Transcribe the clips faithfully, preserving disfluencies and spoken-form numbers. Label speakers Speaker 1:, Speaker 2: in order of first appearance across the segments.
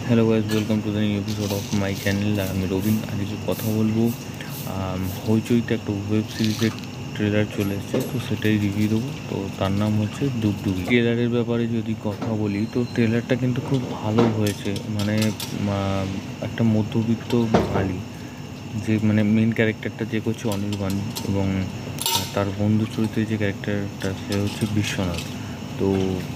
Speaker 1: Hello guys, welcome to the new episode of my channel. আমি রবিন। আজ কিছু কথা বলবো। হইচইতে একটা ওয়েব সিরিজের ট্রেলার চলে এসেছে, তো সেটাই রিভিউ দেবো। তো তার নাম হচ্ছে ডুগডুগি। ট্রেলারের ব্যাপারে যদি কথা বলি, তো ট্রেলারটা কিন্তু খুব ভালো হয়েছে। মানে একটা মধ্যবিত্ত বাঙালি, যে মানে মেন ক্যারেক্টারটা যে করছে অনির্বাণ, এবং তার বন্ধু চরিত্রে যে ক্যারেক্টারটা সে হচ্ছে বিশ্বনাথ। তো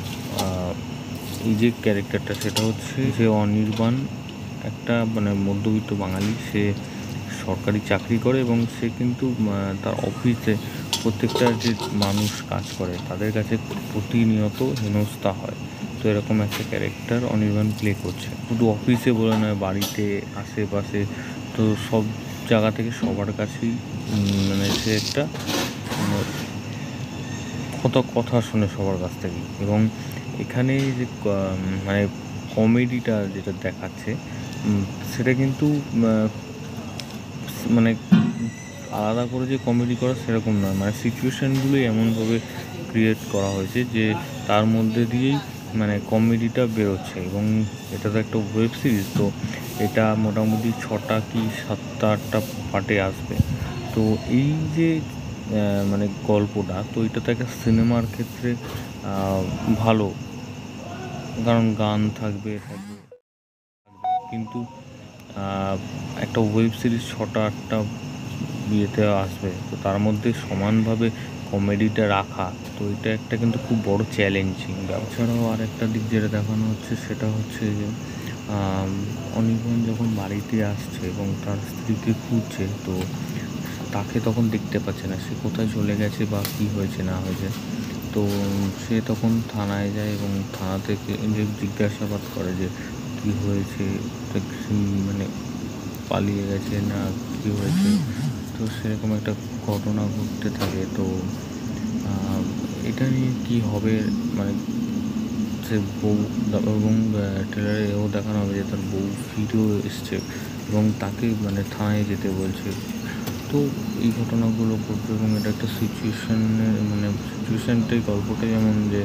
Speaker 1: এই যে ক্যারেক্টারটা সেটা হচ্ছে যে অনির্বাণ একটা মানে মধ্যবিত্ত বাঙালি। সে সরকারি চাকরি করে এবং সে কিন্তু তার অফিসে প্রত্যেকটা যে মানুষ কাজ করে তাদের কাছে প্রতিনিয়ত হেনস্থা হয়। তো এরকম একটা ক্যারেক্টার অনির্বাণ প্লে করছে। শুধু অফিসে বলে নয়, বাড়িতে, আশেপাশে, তো সব জায়গা থেকে সবার কাছেই মানে সে একটা কত কথা শোনে সবার কাছ থেকেই। এবং এখানে যে মানে কমেডিটা যেটা দেখাচ্ছে, সেটা কিন্তু মানে আলাদা করে যে কমেডি করা সেরকম নয়। মানে সিচুয়েশানগুলোই এমনভাবে ক্রিয়েট করা হয়েছে যে তার মধ্যে দিয়েই মানে কমেডিটা বেরোচ্ছে। এবং এটা তো একটা ওয়েব সিরিজ, তো এটা মোটামুটি ছটা কি সাতটা আটটা পার্টে আসবে। তো এই যে মানে গল্পটা, তো এটা তো একটা সিনেমার ক্ষেত্রে ভালো, কারণ গান থাকবে থাকবে কিন্তু একটা ওয়েব সিরিজ ছটা আটটা বিয়েতে আসবে, তো তার মধ্যে সমানভাবে কমেডিটা রাখা, তো এটা একটা কিন্তু খুব বড় চ্যালেঞ্জিং ব্যাপার। ছাড়াও আর একটা দিক যেটা দেখানো হচ্ছে সেটা হচ্ছে যে অনির্বাণ যখন বাড়িতে আসছে এবং তার স্ত্রীকে খুঁজছে, তো তাকে তখন দেখতে পাচ্ছে না, সে কোথায় চলে গেছে বা কী হয়েছে না হয়েছে। তো সে তখন থানায় যায় এবং থানা থেকে যে জিজ্ঞাসাবাদ করে যে কী হয়েছে, মানে পালিয়ে গেছে না কী হয়েছে। তো সেরকম একটা ঘটনা ঘটতে থাকে। তো এটা নিয়ে কী হবে, মানে সে বউ, এবং ট্রেলারে এও দেখানো হবে যে তার বউ ফিরেও এসছে এবং তাকে মানে থানায় যেতে বলছে। তো এই ঘটনাগুলো ঘটবে এবং এটা একটা সিচুয়েশানের মানে সিচুয়েশানটাই গল্পটাই এমন যে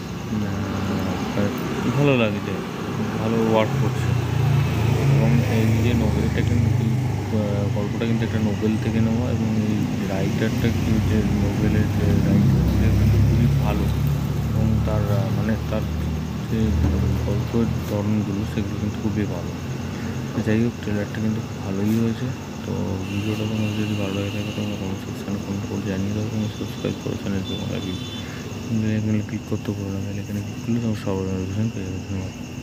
Speaker 1: ভালো লাগে, যে ভালো ওয়ার্ক করছে। এবং এই যে নোবেলটা কিন্তু গল্পটা কিন্তু একটা নোবেল থেকে নেওয়া, এবং এই রাইটারটা কিন্তু যে নোবেলের যে রাইটার সে কিন্তু খুবই ভালো, এবং তার মানে তার যে গল্পের ধরনগুলো সেগুলো কিন্তু খুবই ভালো। যাই হোক, ট্রেলারটা কিন্তু খুব ভালোই হয়েছে। তো ভিডিওটা তোমার যদি ভালো লাগে থাকে তোমরা কমেন্ট সেকশানে কমেন্ট করে জানিয়ে দাও এবং সাবস্ক্রাইব করো চ্যানেলটি। তোমরা এখানে ক্লিক করতে পারো না, এখানে ক্লিক করলে তোমার সবার নোটিফিকেশন পেয়ে যাবে।